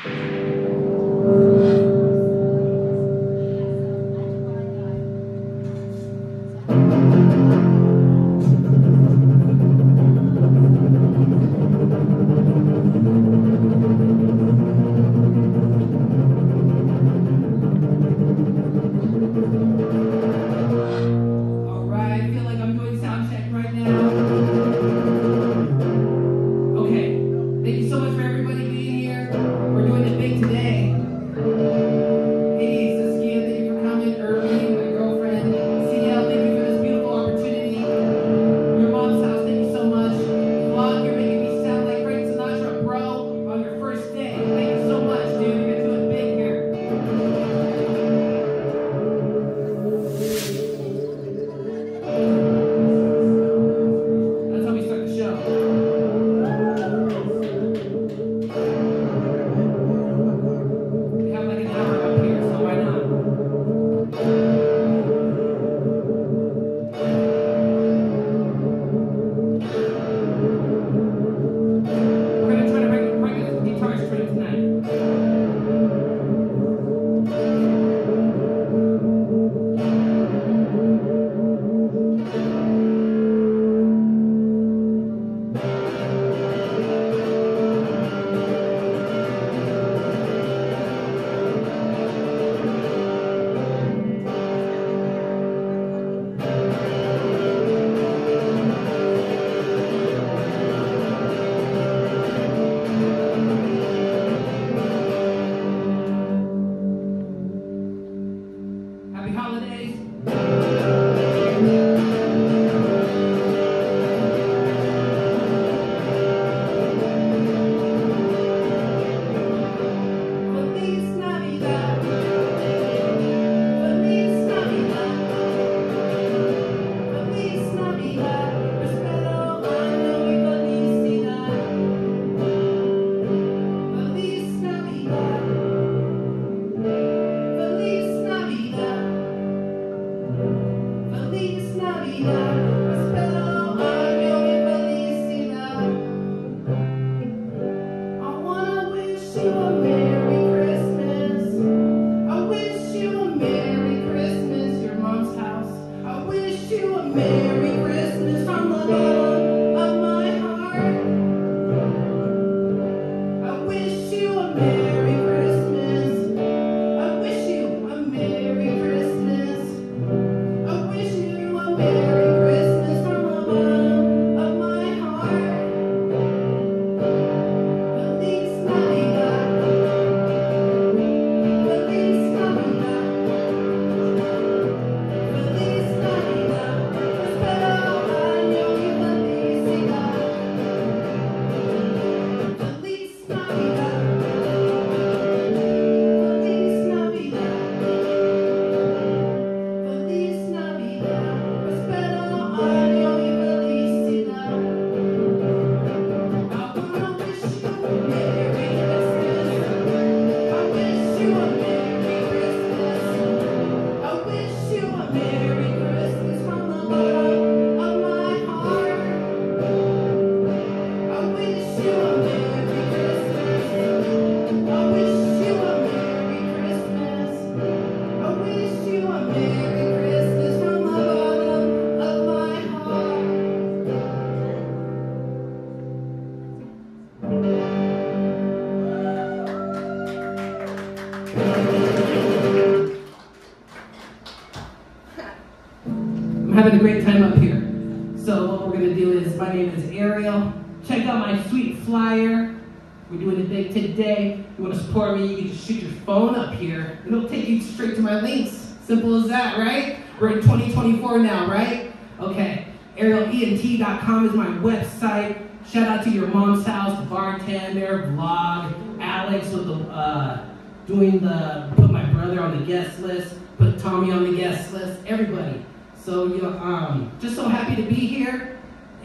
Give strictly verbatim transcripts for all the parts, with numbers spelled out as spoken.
having a great time up here. So what we're going to do is, my name is Ariel. Check out my sweet flyer. We're doing it big today. You want to support me, you can just shoot your phone up here. It'll take you straight to my links. Simple as that, right? We're in twenty twenty-four now, right? Okay. Ariel E N T dot com is my website. Shout out to your mom's house, the bartender, vlog, Alex with the, uh, doing the, put my brother on the guest list, put Tommy on the guest list, everybody. So, you know, um, just so happy to be here,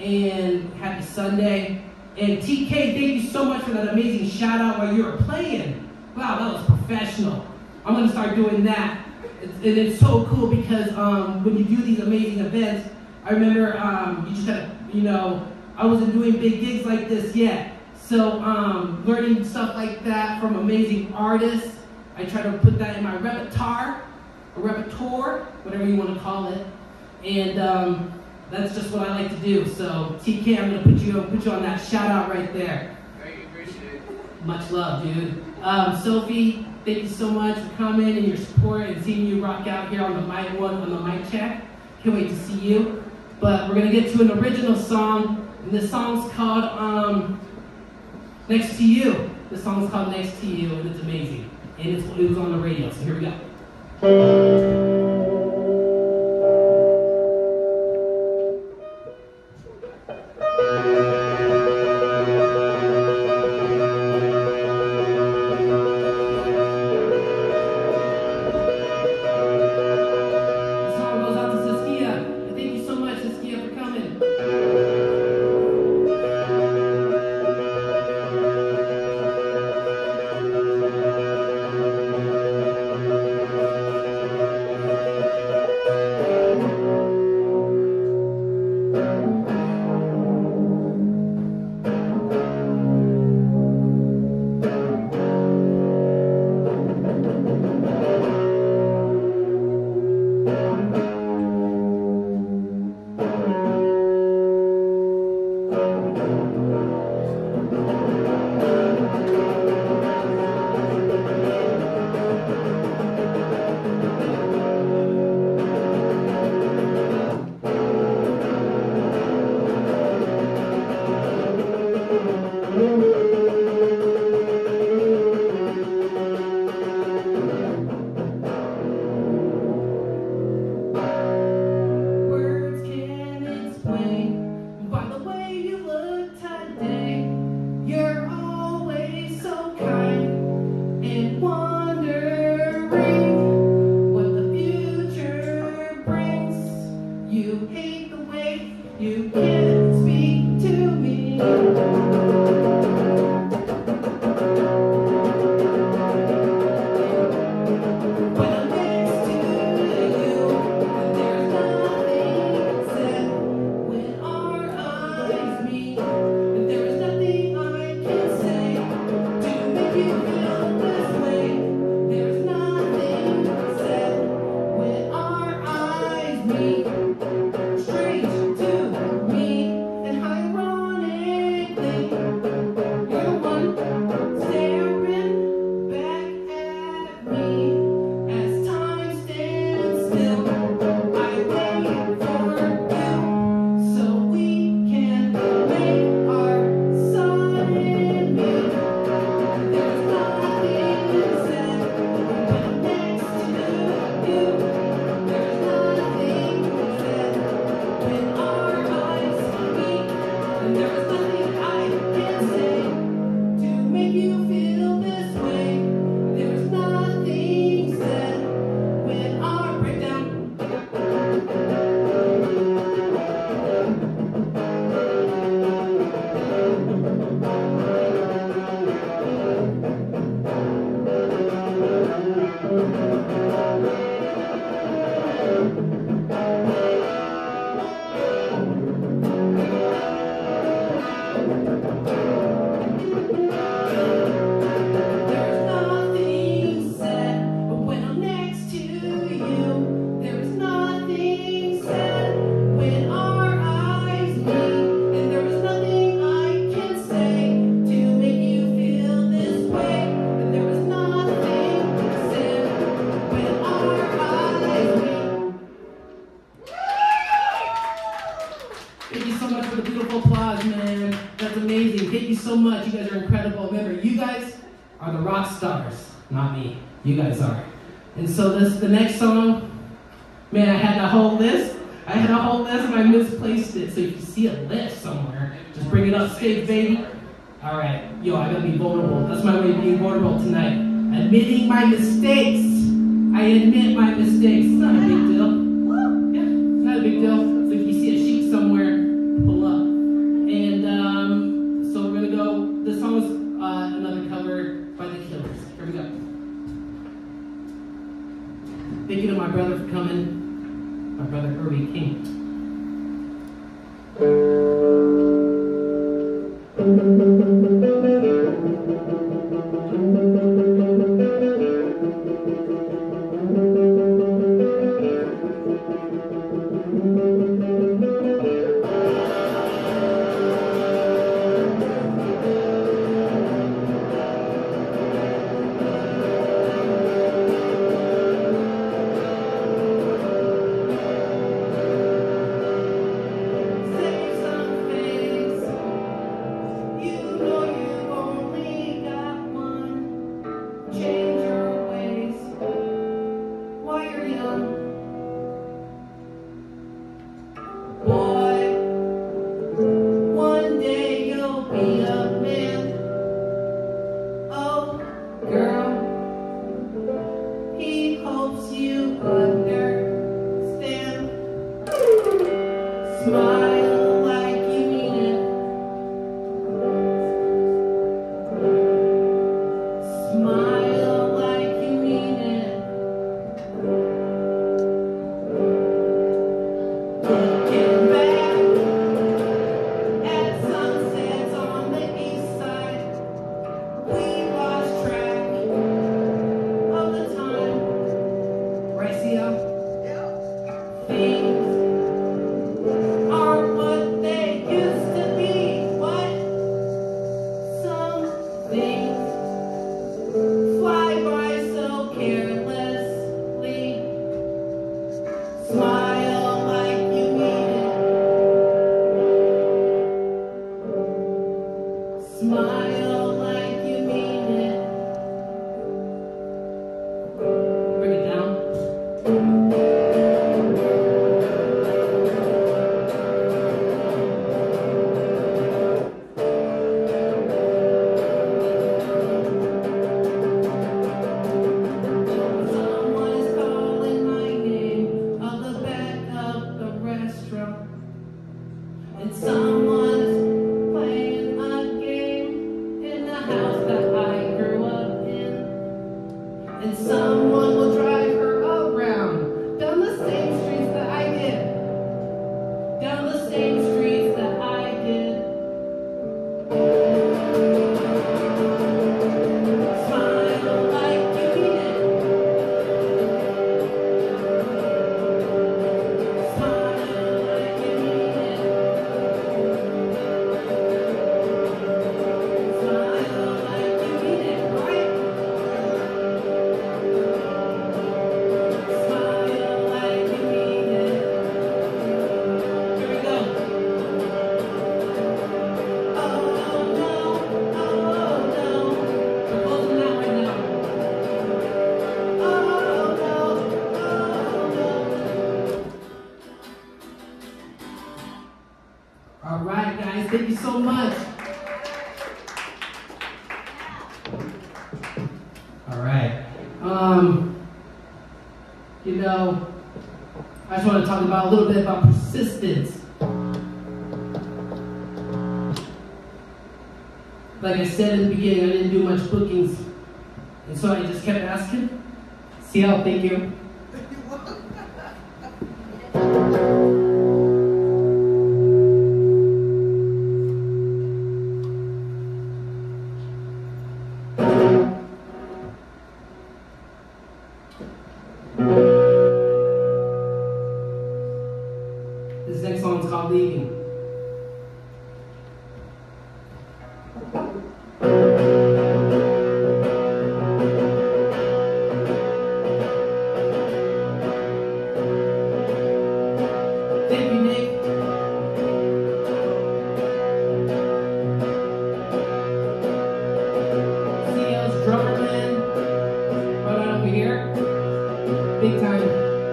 and happy Sunday. And T K, thank you so much for that amazing shout out while you were playing. Wow, that was professional. I'm gonna start doing that. It's, and it's so cool because um, when you do these amazing events, I remember um, you just gotta, you know, I wasn't doing big gigs like this yet. So um, learning stuff like that from amazing artists. I try to put that in my repertoire, or repertoire, whatever you want to call it. And um, that's just what I like to do. So T K, I'm going to put you, put you on that shout out right there. Thank you, appreciate it. Much love, dude. Um, Sophie, thank you so much for coming and your support and seeing you rock out here on the mic one, on the mic check. Can't wait to see you. But we're going to get to an original song, and this song's called um, Next to You. This song's called Next to You, and it's amazing. And it's, it was on the radio, so here we go. You guys are. And so this, the next song, man, I had a whole list. I had a whole list and I misplaced it. So if you see a list somewhere, just bring it up stage, baby. All right, yo, I gotta be vulnerable. That's my way of being vulnerable tonight. Admitting my mistakes. I admit my mistakes. It's not a big deal. Yeah, it's not a big deal. So if you see a sheet somewhere, pull up. And um, so we're gonna go. This song is uh, another cover by the Killers. Here we go. Thank you to my brother for coming, my brother Irby King. Thank you. Smile like you mean it. Bring it down. Someone is calling my name of the back of the restaurant, and someone's playing a game in the house that I grew up in, and someone will drive her around down the same streets that I did, down the same streets that I did. Smile like you mean it. Smile like you mean it. Smile like you mean it, right? Smile like you mean it. Here we go. Oh no, oh no. We're closing out right now. Oh no, oh no. All right, guys, thank you so much. All right. Um, you know, I just want to talk about a little bit about persistence. Like I said in the beginning, I didn't do much bookings, and so I just kept asking. See how? Thank you. This next song is called Leaving. Thank you, Nick. C L's drummer man, right on over here. Big time.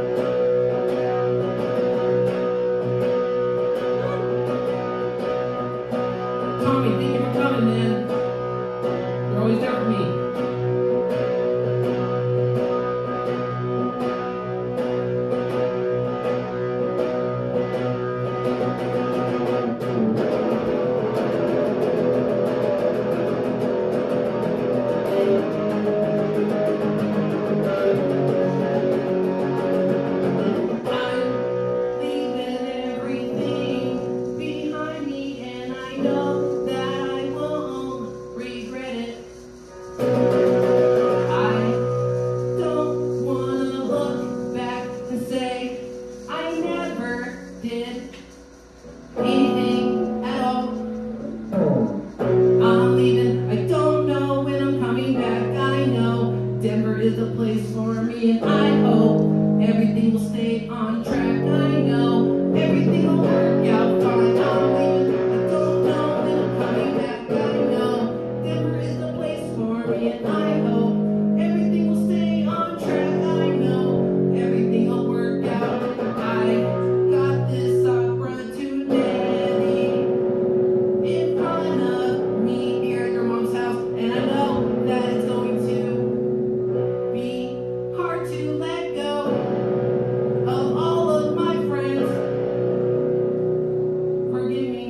Tommy, thank you for coming, man. You're always there for me. I'm leaving everything behind me, and I know that I won't regret it. I don't wanna look back and say I never did anything at all. I'm leaving, I don't know when I'm coming back. I know Denver is the place for me, and I hope everything will stay on track. I know everything will work out fine. I'm leaving, I don't know when I'm coming back. I know Denver is the place for me, and I hope everything will stay on track. I know everything will work out. I got this opportunity in front of me here at your mom's house, and I know that it's going to be hard to let go of all of my friends. Forgive me.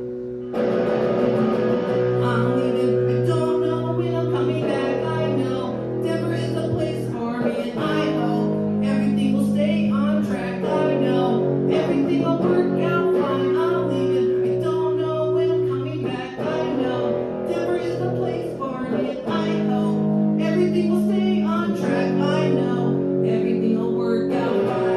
I'm leaving, I don't know when I'm coming back. I know Denver is the place for me, and I hope everything will stay on track. I know everything will work out fine. I'm leaving, I don't know when I'm coming back. I know Denver is the place for me, and I hope everything will stay on track. I know everything will work out fine.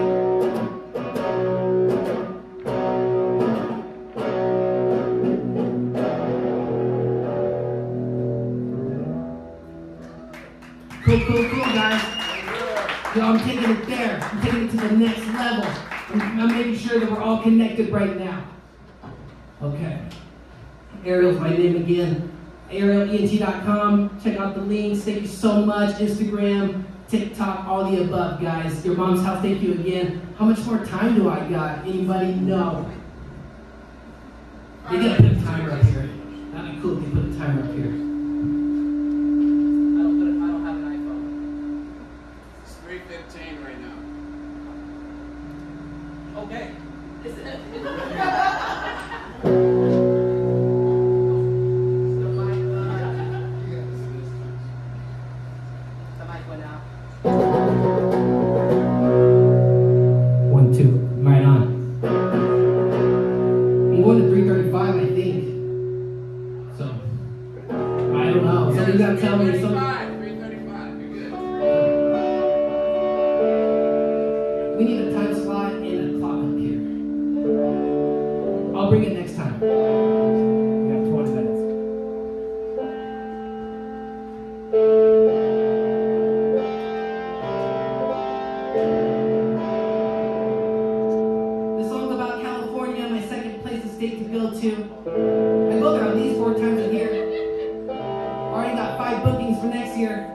Cool, cool, cool, guys. Yo, I'm taking it there. I'm taking it to the next level. I'm, I'm making sure that we're all connected right now. Okay. Ariel's my name again. Ariel E N T dot com. Check out the links. Thank you so much. Instagram, TikTok, all the above, guys. Your mom's house, thank you again. How much more time do I got? Anybody know? They gotta put a timer up here. That'd be cool if they put a timer up here. I don't put it, I don't have an iPhone. It's three fifteen right now. Okay. Is it? One, two, right on. I'm going to three thirty-five, I think. So, I don't know. Somebody got to tell me something. three thirty-five, you're good. We need a time slot and a clock up here. I'll bring it next time. We have twenty minutes. This song's about California, my second place of state to go to. I go there at least four times a year. Already got five bookings for next year.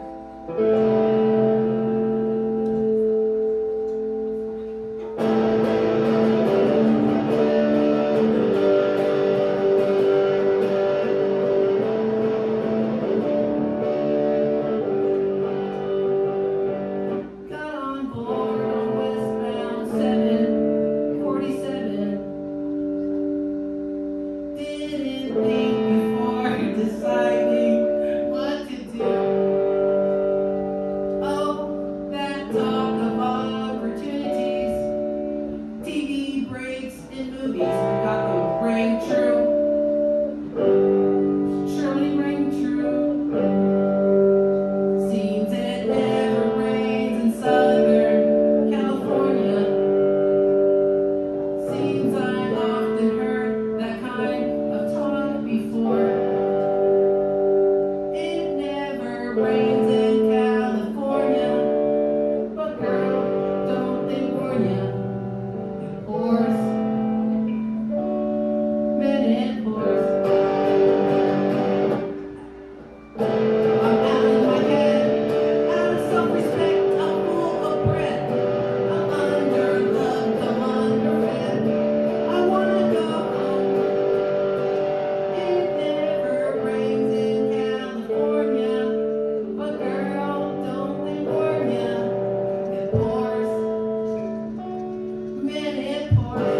Got on board on westbound seven forty-seven. Didn't think before deciding what to do. Oh, that talk of opportunities, T V breaks and movies got them rang true. Surely rang true. Seems it never rains in Southern California. Seems I've often heard that kind of talk before. It never rains in California, but girl, don't they warn ya? It pours, man, it pours. I'm out of my head, out of self-respect, I'm full of breath. I'm underloved, I'm underfed. I wanna go home. It never rains in California, but girl, don't they warn ya? It pours, man, it pours.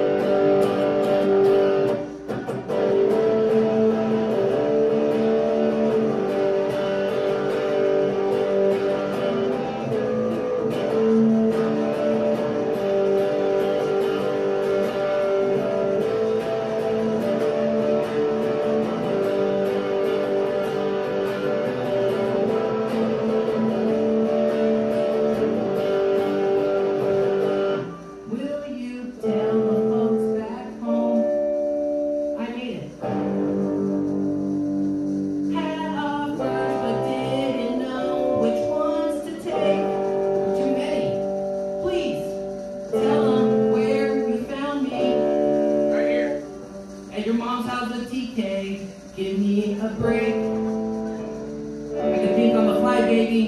Will you tell the folks back home I made it? Had offers but didn't know which ones to take. Too many. Please tell them where you found me. Right here. At your mom's house with T K. Give me a break. I can think on the fly, baby.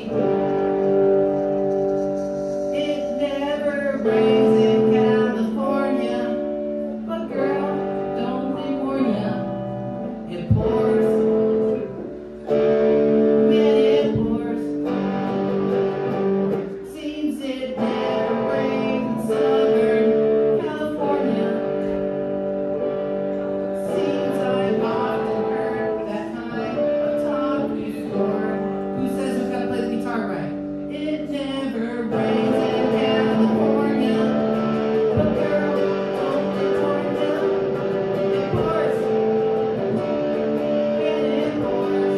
It never rains in California, but girl, don't they warn ya? It pours, man, it pours. Seems it never rains in Southern California. Seems I've often heard that kind of talk before. Who says who's gotta play the guitar right? It never rains in California, but girl, don't they warn ya? It pours, and it pours.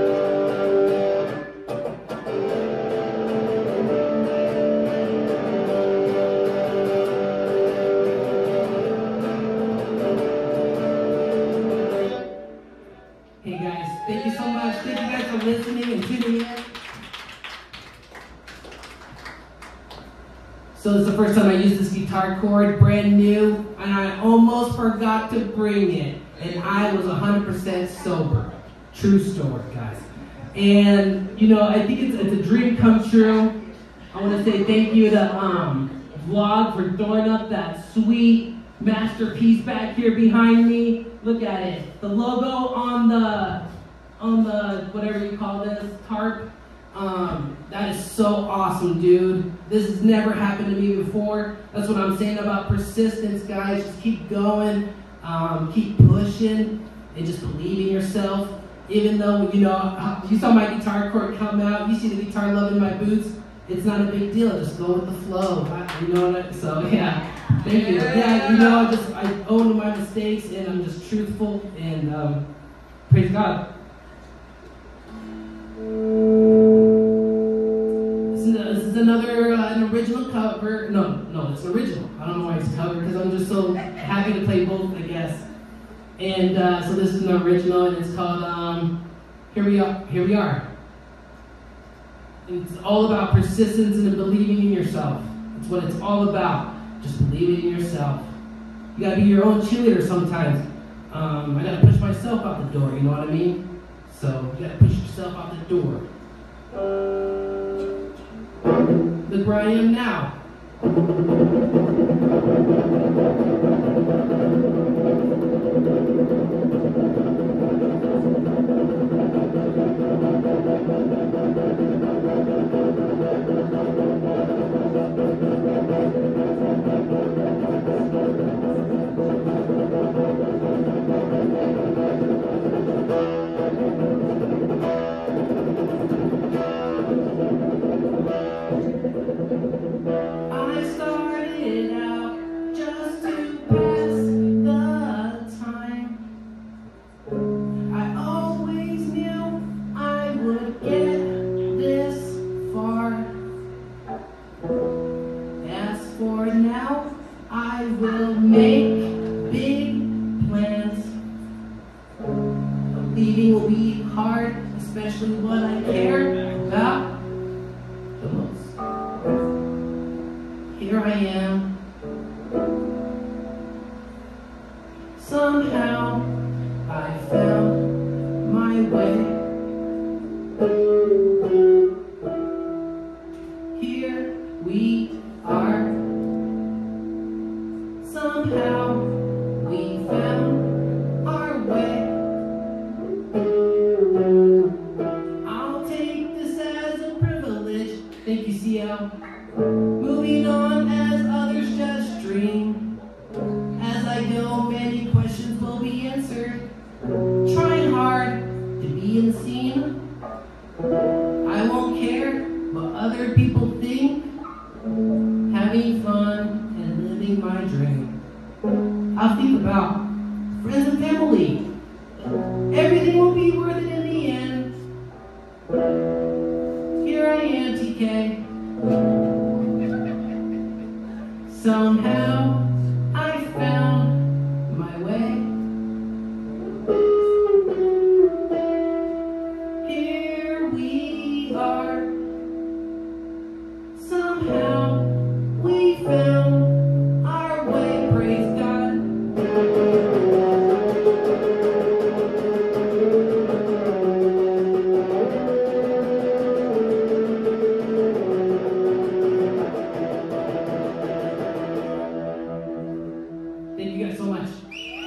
Hey guys, thank you so much. Thank you guys for listening and tuning in. So this is the first time I used this guitar chord, brand new, and I almost forgot to bring it, and I was one hundred percent sober. True story, guys. And, you know, I think it's, it's a dream come true. I want to say thank you to um, Vlog for throwing up that sweet masterpiece back here behind me. Look at it. The logo on the, on the, whatever you call this, tarp. Um, that is so awesome, dude. This has never happened to me before. That's what I'm saying about persistence, guys. Just keep going, um, keep pushing, and just believe in yourself. Even though, you know, you saw my guitar cord come out, you see the guitar love in my boots, it's not a big deal. Just go with the flow. You know what I, so yeah, thank you. Yeah, you know, I just, I own my mistakes, and I'm just truthful, and um, praise God. This is, a, this is another, uh, an original cover. No, no, it's original. I don't know why it's covered, because I'm just so happy to play both, I guess. And uh, so this is an original, and it's called um, Here We Are. Here We Are. And it's all about persistence and believing in yourself. That's what it's all about. Just believing in yourself. You gotta be your own cheerleader sometimes. Um, I gotta push myself out the door. You know what I mean? So you gotta push yourself out the door. Look where I am now. I started out just to pass the time. I always knew I would get this far. As for now, I will make big plans. Believing will be hard, especially what I care about the most. Here I am. Somehow I found my way. Here we are. Somehow we found our way. I'll take this as a privilege. Thank you, C L. Moving on as others just dream. As I go, many questions will be answered. Trying hard to be in the scene. I won't care what other people think. Having fun and living my dream. I'll think about friends and family. Everything will be worth it in the end. Here I am, T K. Somehow I found my way. Here we are. Somehow we found our way. Praise God. Thank you guys so much.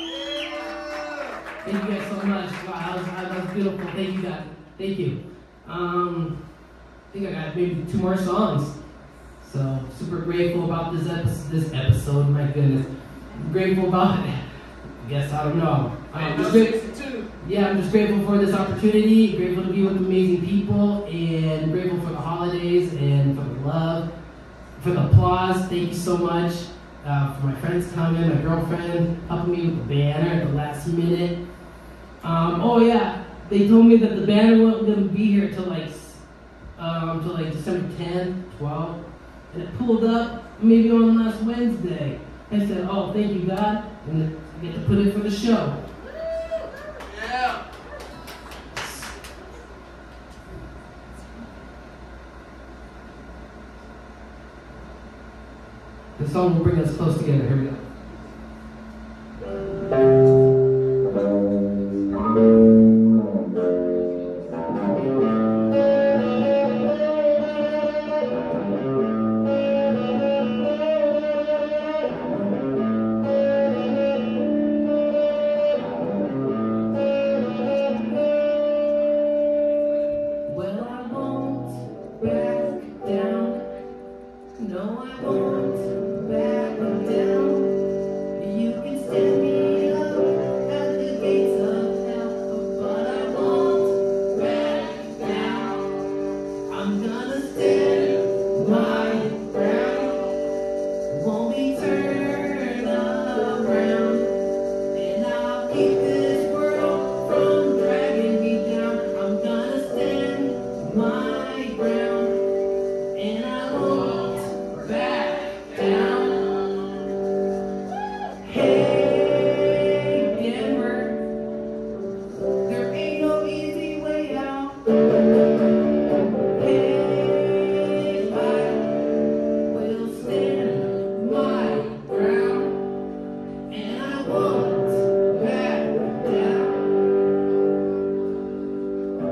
Thank you guys so much. Wow, that was, that was beautiful. Thank you guys. Thank you. Um, I think I got maybe two more songs. So super grateful about this episode. This episode, my goodness. I'm grateful about it. I guess I don't know. I'm just grateful. Yeah, I'm just grateful for this opportunity. Grateful to be with amazing people, and grateful for the holidays and for the love, for the applause. Thank you so much. Uh, for my friends coming, my girlfriend helping me with the banner at the last minute. Um, oh yeah, they told me that the banner wouldn't be here till like um, till like December tenth, twelfth, and it pulled up maybe on last Wednesday. I said, "Oh, thank you, God," and I get to put it for the show. Yeah. The song will bring us close together. Here we go.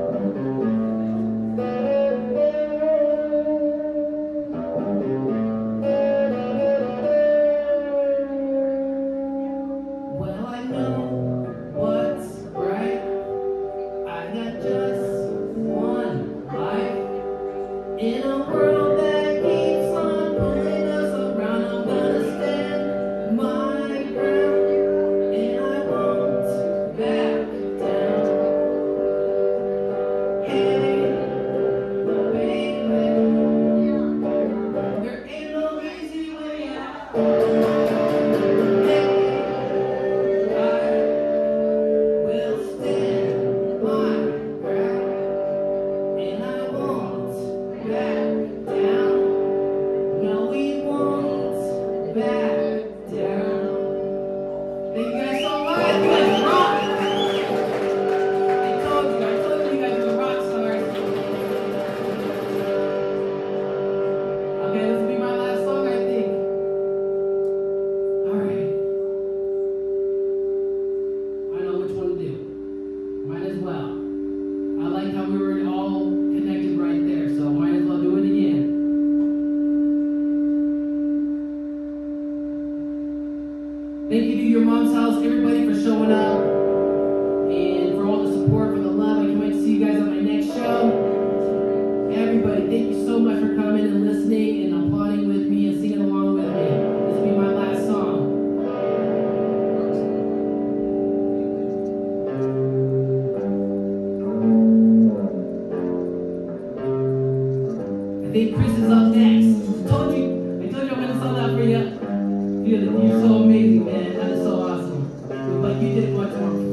Well, I know what's right. I got just one life in a world that keeps on pulling us around. I'm gonna stand my ground and I won't back down. Hey, baby, there ain't no easy way out. Thank you to your mom's house, everybody, for showing up and for all the support, for the love. I can't wait to see you guys on my next show. Everybody, thank you so much for coming and listening and applauding with me and singing along with me. This will be my last song. I think Chris is up next. I told you, I told you I'm going to sell that for you. You're so amazing, man. That is so awesome. But you did much more.